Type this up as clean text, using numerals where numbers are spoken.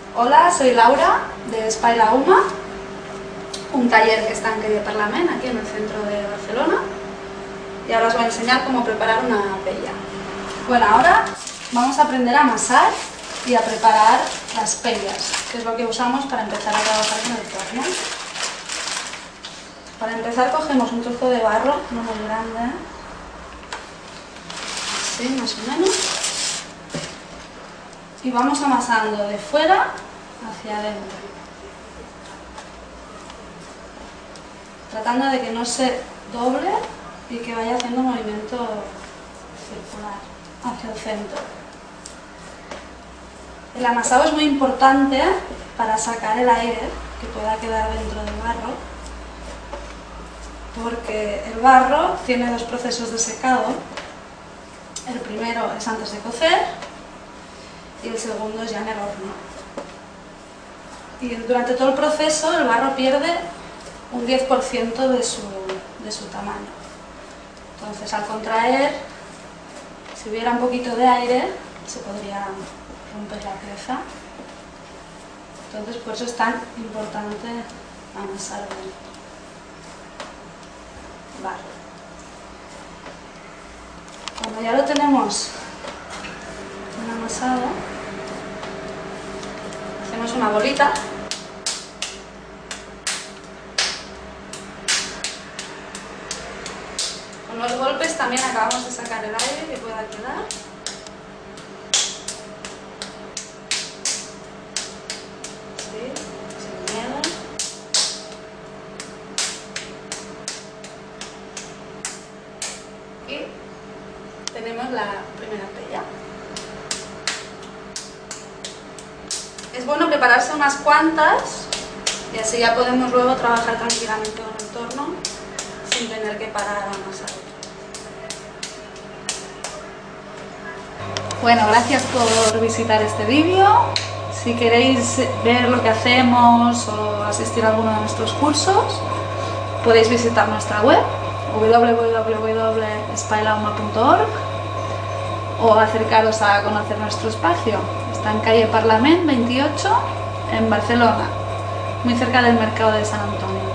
Hola, soy Laura de Espai La Uma, un taller que está en calle Parlament, aquí en el centro de Barcelona, y ahora os voy a enseñar cómo preparar una paella. Bueno, ahora vamos a aprender a amasar y a preparar las paellas, que es lo que usamos para empezar a trabajar con el torno. Para empezar cogemos un trozo de barro, no muy grande, así más o menos, y vamos amasando de fuera hacia adentro, tratando de que no se doble y que vaya haciendo un movimiento circular hacia el centro. El amasado es muy importante para sacar el aire que pueda quedar dentro del barro, porque el barro tiene dos procesos de secado. El primero es antes de cocer y el segundo es ya en el horno. Y durante todo el proceso el barro pierde un 10% de su tamaño. Entonces, al contraer, si hubiera un poquito de aire, se podría romper la pieza. Entonces, por eso es tan importante amasar bien. Vale. Cuando ya lo tenemos amasado, hacemos una bolita. Con los golpes también acabamos de sacar el aire que pueda quedar. Sí, sin miedo. Y tenemos la primera paella. Es bueno prepararse unas cuantas y así ya podemos luego trabajar tranquilamente con el torno sin tener que parar a amasar. Bueno, gracias por visitar este vídeo. Si queréis ver lo que hacemos o asistir a alguno de nuestros cursos, podéis visitar nuestra web www.espailauma.org o acercaros a conocer nuestro espacio. Está en calle Parlament 28 en Barcelona, muy cerca del mercado de Sant Antoni.